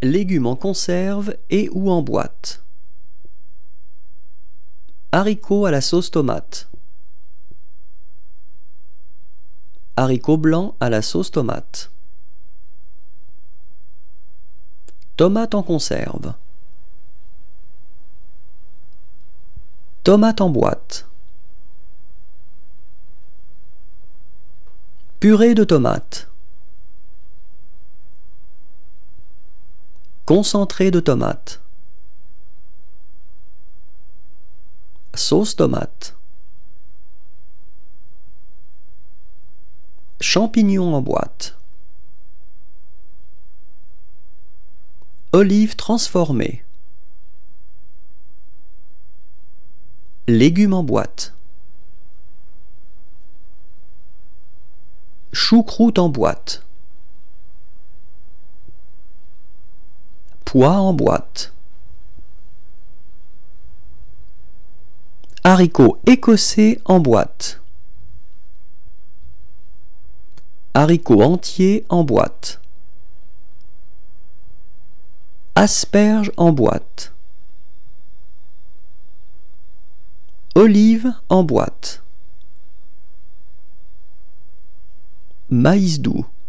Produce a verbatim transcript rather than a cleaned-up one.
Légumes en conserve et ou en boîte. Haricots à la sauce tomate. Haricots blancs à la sauce tomate. Tomates en conserve. Tomates en boîte. Purée de tomates. Concentré de tomates. Sauce tomate. Champignons en boîte. Olives transformées. Légumes en boîte. Choucroute en boîte. Pois en boîte. Haricots écossais en boîte. Haricots entiers en boîte. Asperges en boîte. Olives en boîte. Maïs doux.